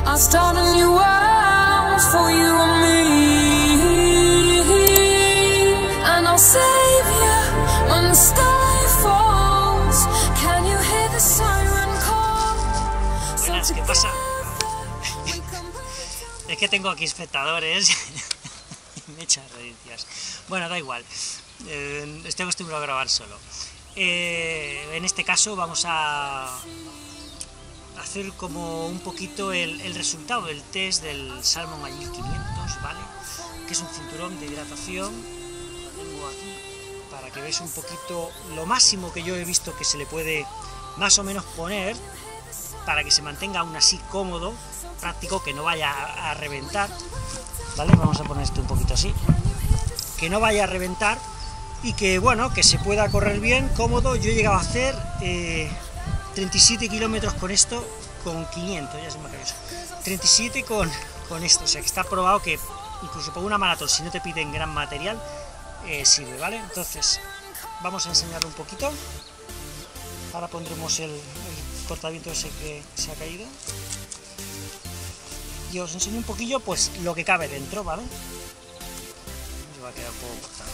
I'll start a new world for you and me, and I'll save you when the sky falls. Can you hear the siren call? Buenas, ¿qué pasa? Es que tengo aquí espectadores y me echan redicias. Bueno, da igual, estoy acostumbrado a grabar solo. En este caso vamos a hacer como un poquito el resultado del test del Salmon Agile 500, ¿vale? Que es un cinturón de hidratación. Lo tengo aquí para que veáis un poquito lo máximo que yo he visto que se le puede más o menos poner para que se mantenga aún así cómodo, práctico, que no vaya a reventar, ¿vale? Vamos a poner esto un poquito así, que no vaya a reventar y que, bueno, que se pueda correr bien, cómodo. Yo he llegado a hacer 37 kilómetros con esto, con 500, ya se me ha caído eso, 37 con esto, o sea que está probado que incluso por una maratón, si no te piden gran material, sirve, ¿vale? Entonces, vamos a enseñarlo un poquito. Ahora pondremos el cortaviento ese que se ha caído. Y os enseño un poquillo, pues, lo que cabe dentro, ¿vale? Me va a quedar un poco cortado.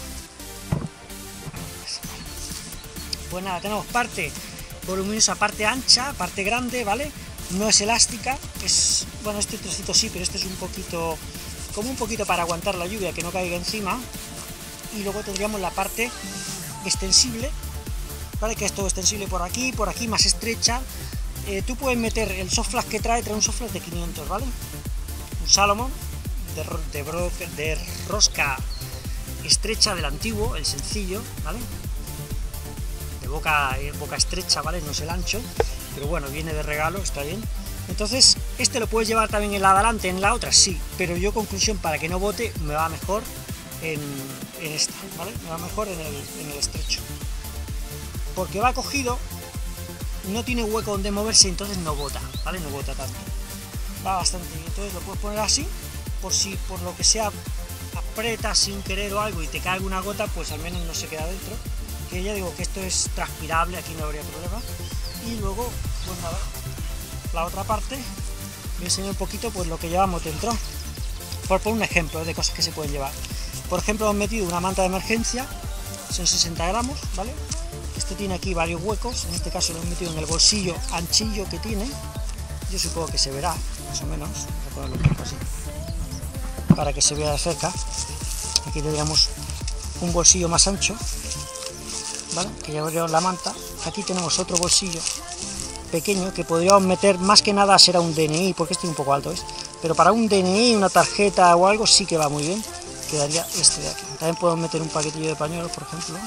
Pues nada, tenemos parte voluminosa, parte ancha, parte grande, ¿vale? No es elástica, es, bueno, este trocito sí, pero este es un poquito, como un poquito para aguantar la lluvia, que no caiga encima. Y luego tendríamos la parte extensible, ¿vale? Que es todo extensible por aquí, más estrecha. Tú puedes meter el softflash que trae un softflash de 500, ¿vale? Un Salomon de rosca estrecha del antiguo, el sencillo, ¿vale? De boca estrecha, ¿vale? No es el ancho, pero bueno, viene de regalo, está bien. Entonces, este lo puedes llevar también en la de adelante, en la otra, sí, pero yo, conclusión, para que no bote, me va mejor en esta, ¿vale? Me va mejor en el estrecho. Porque va cogido, no tiene hueco donde moverse, entonces no bota, ¿vale? No bota tanto. Va bastante bien, entonces lo puedes poner así, por si por lo que sea aprietas sin querer o algo y te cae una gota, pues al menos no se queda dentro. Que ya digo que esto es transpirable, aquí no habría problema. Y luego, pues nada, la otra parte, voy a enseñar un poquito pues lo que llevamos dentro, por poner un ejemplo de cosas que se pueden llevar. Por ejemplo, hemos metido una manta de emergencia, son 60 gramos, ¿vale? Este tiene aquí varios huecos, en este caso lo he metido en el bolsillo anchillo que tiene. Yo supongo que se verá, más o menos. Voy a ponerlo un poco así, para que se vea de cerca. Aquí tendríamos un bolsillo más ancho, ¿vale? Que llevaríamos la manta. Aquí tenemos otro bolsillo pequeño que podríamos meter, más que nada será un DNI, porque este es un poco alto, ¿ves? Pero para un DNI, una tarjeta o algo sí que va muy bien. Quedaría este de aquí. También podemos meter un paquetillo de pañuelos, por ejemplo,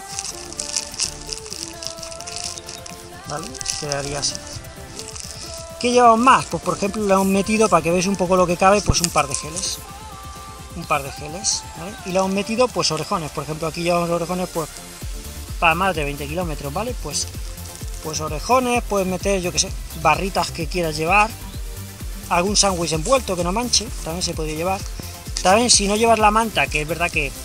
¿vale? Quedaría así. ¿Qué llevamos más? Pues por ejemplo le hemos metido, para que veáis un poco lo que cabe, pues un par de geles, ¿vale? Y le hemos metido pues orejones. Por ejemplo, aquí llevamos orejones pues para más de 20 kilómetros, ¿vale? Pues orejones, puedes meter, yo que sé, barritas que quieras llevar, algún sándwich envuelto que no manche, también se puede llevar. También, si no llevas la manta, que es verdad que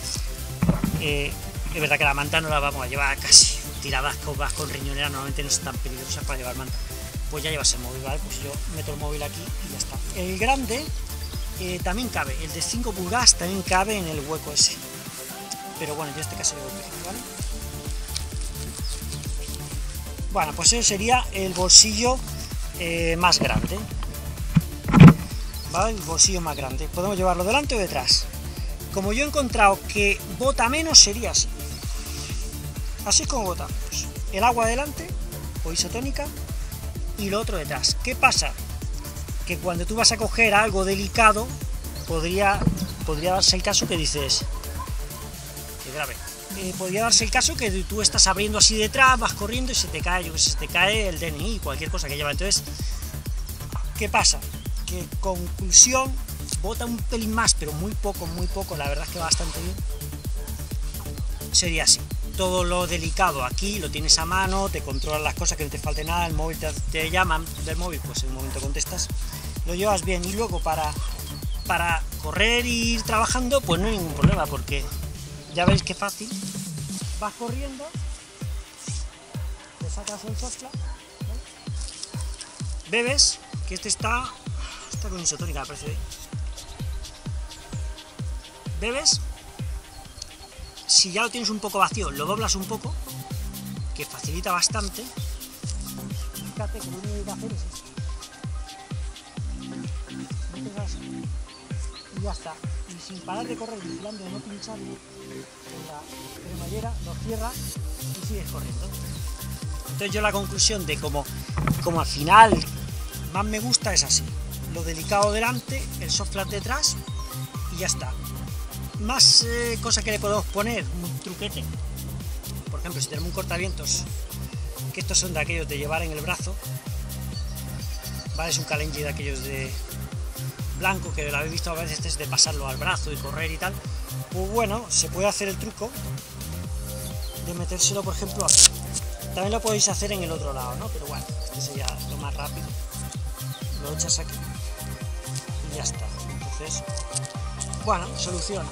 la manta no la vamos a llevar casi tiradas, vas con riñonera, normalmente no es tan peligrosa para llevar manta, pues ya llevas el móvil, ¿vale? Pues yo meto el móvil aquí y ya está. El grande también cabe, el de 5 pulgadas también cabe en el hueco ese, pero bueno, yo en este caso lo voy a utilizar, ¿vale? Bueno, pues eso sería el bolsillo más grande, ¿vale? El bolsillo más grande, podemos llevarlo delante o detrás. Como yo he encontrado que bota menos, sería así. Así es como botamos. El agua delante, o isotónica, y lo otro detrás. ¿Qué pasa? Que cuando tú vas a coger algo delicado, podría darse el caso que dices, que grave, podría darse el caso que tú estás abriendo así detrás, vas corriendo y se te cae, yo que sé, se te cae el DNI, cualquier cosa que lleva. Entonces, ¿qué pasa? Que, conclusión, bota un pelín más, pero muy poco, la verdad es que va bastante bien. Sería así. Todo lo delicado aquí lo tienes a mano, te controlan las cosas, que no te falte nada, el móvil te llaman del móvil, pues en un momento contestas, lo llevas bien. Y luego para correr y ir trabajando, pues no hay ningún problema, porque ya veis qué fácil, vas corriendo, te sacas el softflash, ¿vale? Bebes, que este está Esta con isotónica me parece bien. Bebes. Si ya lo tienes un poco vacío, lo doblas un poco, que facilita bastante. Fíjate que lo único que hay que hacer es esto. Metes así y ya está. Y sin parar de correr, vigilando de no pincharlo en la cremallera, lo cierras y sigues corriendo. Entonces yo la conclusión de como al final más me gusta es así. Lo delicado delante, el soft flash detrás y ya está. Más cosas que le podemos poner, un truquete. Por ejemplo, si tenemos un cortavientos, que estos son de aquellos de llevar en el brazo, ¿vale? Es un Kalenji de aquellos de blanco, que lo habéis visto a veces, es de pasarlo al brazo y correr y tal. Pues bueno, se puede hacer el truco de metérselo, por ejemplo, aquí. También lo podéis hacer en el otro lado, ¿no? Pero bueno, este sería lo más rápido. Lo echas aquí y ya está. Entonces, bueno, solución,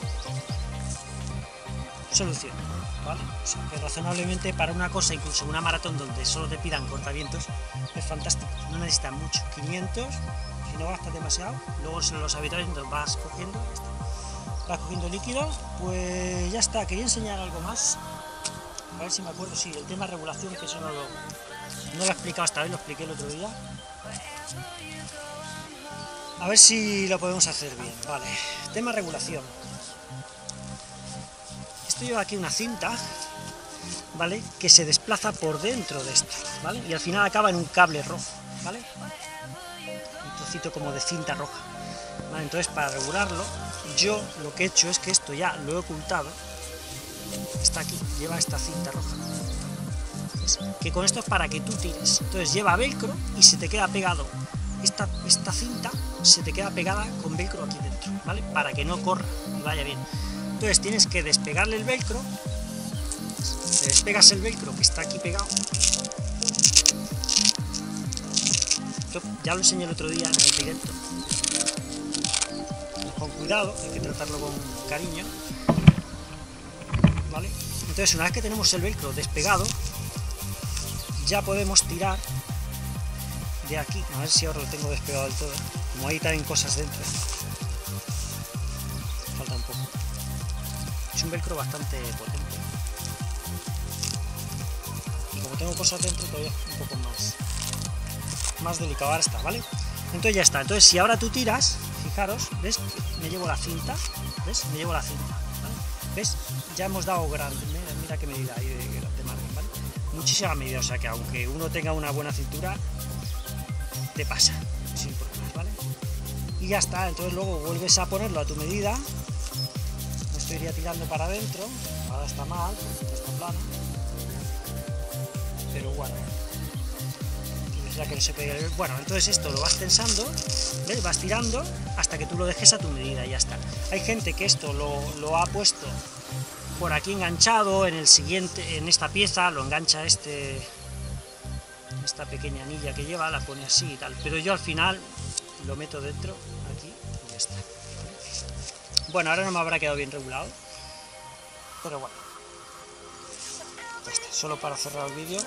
¿vale? O sea, que razonablemente para una cosa, incluso una maratón donde solo te pidan cortavientos, es fantástico. No necesitas mucho, 500, si no gastas demasiado, luego en los habituales vas cogiendo líquido. Pues ya está, quería enseñar algo más, a ver si me acuerdo. Sí, el tema regulación, que eso no lo he explicado esta vez, lo expliqué el otro día. A ver si lo podemos hacer bien, vale. Tema regulación. Esto lleva aquí una cinta, ¿vale? Que se desplaza por dentro de esto, ¿vale? Y al final acaba en un cable rojo, ¿vale? Un trocito como de cinta roja, ¿vale? Entonces, para regularlo, yo lo que he hecho es que esto ya lo he ocultado. Está aquí, lleva esta cinta roja. ¿Ves? Que con esto es para que tú tires. Entonces lleva velcro y se te queda pegado. Esta cinta se te queda pegada con velcro aquí dentro, ¿vale? Para que no corra y vaya bien. Entonces tienes que despegarle el velcro. Te despegas el velcro que está aquí pegado. Yo ya lo enseñé el otro día en el directo. Con cuidado, hay que tratarlo con cariño, ¿vale? Entonces, una vez que tenemos el velcro despegado, ya podemos tirar de aquí. A ver si ahora lo tengo despegado del todo. Como hay también cosas dentro, falta un poco. Es un velcro bastante potente. Y como tengo cosas dentro, todavía un poco más delicado. Ahora está, ¿vale? Entonces ya está. Entonces, si ahora tú tiras, fijaros, ¿ves? Me llevo la cinta, ¿ves? Me llevo la cinta, ¿vale? ¿Ves? Ya hemos dado grande, mira qué medida hay de margen, ¿vale? Muchísima medida, o sea que aunque uno tenga una buena cintura, te pasa, sin problemas, ¿vale? Y ya está. Entonces luego vuelves a ponerlo a tu medida. Esto iría tirando para adentro, ahora está mal, está plano, pero bueno, ya que no se pegue. Bueno, entonces esto lo vas tensando, ¿ves? Vas tirando hasta que tú lo dejes a tu medida y ya está. Hay gente que esto lo ha puesto por aquí enganchado, en esta pieza lo engancha esta pequeña anilla que lleva, la pone así y tal, pero yo al final lo meto dentro, aquí, y ya está. Bueno, ahora no me habrá quedado bien regulado, pero bueno, ya está, solo para cerrar el vídeo,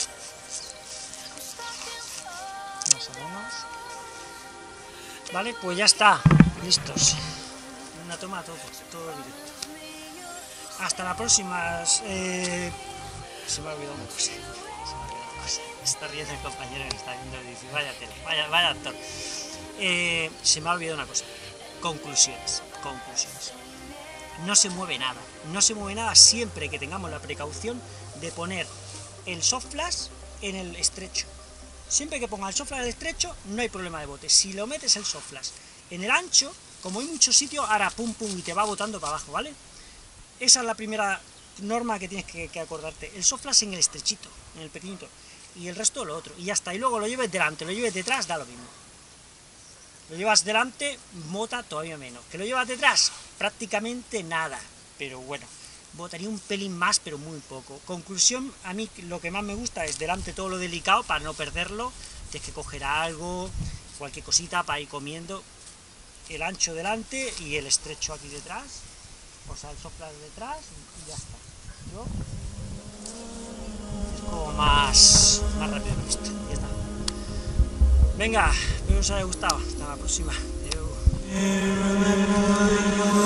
más o menos. Vale, pues ya está, listos, una toma todo directo. Hasta la próxima. Se me ha olvidado una cosa. Está riendo el compañero que está viendo y dice, vaya tele, vaya actor. Se me ha olvidado una cosa. Conclusiones. No se mueve nada siempre que tengamos la precaución de poner el soft flash en el estrecho. Siempre que ponga el soft flash en el estrecho, no hay problema de bote. Si lo metes el soft flash en el ancho, como hay muchos sitios, hará pum pum y te va botando para abajo, ¿vale? Esa es la primera norma que tienes que acordarte. El soft flash en el estrechito, en el pequeñito, y el resto lo otro, y ya está. Y luego lo lleves delante, lo lleves detrás, da lo mismo. Lo llevas delante, bota todavía menos. Que lo llevas detrás, prácticamente nada. Pero bueno, botaría un pelín más, pero muy poco. Conclusión, a mí lo que más me gusta es delante todo lo delicado, para no perderlo. Tienes que coger algo, cualquier cosita para ir comiendo. El ancho delante y el estrecho aquí detrás. O sea, el soft flash detrás y ya está. Yo, es como más rápido que esto. Ya está. Venga, espero que os haya gustado. Hasta la próxima. Adeu.